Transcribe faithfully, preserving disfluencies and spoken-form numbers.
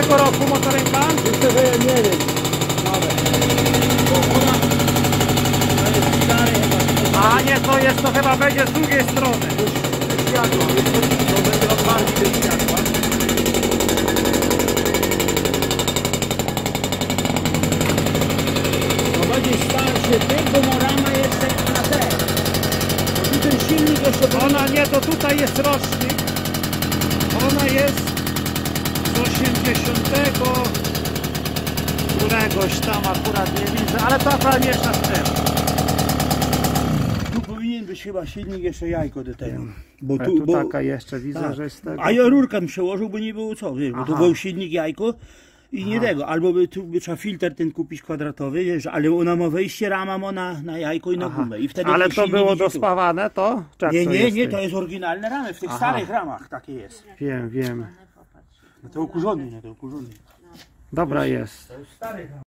którego roku motorynka? Jeszcze że ja nie wiem. Nowe. Bo ona... To jest stary chyba. A nie, to jest, to chyba będzie z drugiej strony. To światło. To będzie otwarcie bez światła. To będzie starszy typ, bo ma rama jeszcze na te. Bo tu ten silnik jeszcze... Ona nie, to tutaj jest rocznik. Ona jest z osiemdziesiątego któregoś tam akurat nie widzę, ale to akurat miesza z tym. Tu powinien być chyba silnik jeszcze jajko do tego. Bo Ale tu, tu bo, taka jeszcze widzę, tak. że jest tego. A ja rurkę bym przełożył, bo nie było co, wiesz, bo tu Aha. był silnik jajko i nie Aha. tego. Albo by tu by trzeba filtr ten kupić kwadratowy, wiesz, ale ona ma wejście, rama ma na, na jajko i na Aha. gumę. I wtedy Ale ten to silnik było idzie tu. dospawane to? Czy jak Nie, to nie, jest? nie, to jest oryginalne ramy, w tych Aha. starych ramach takie jest. Wiem, wiem. No to ukurzony, nie, to ukurzony. Dobra jest. To jest stary ram.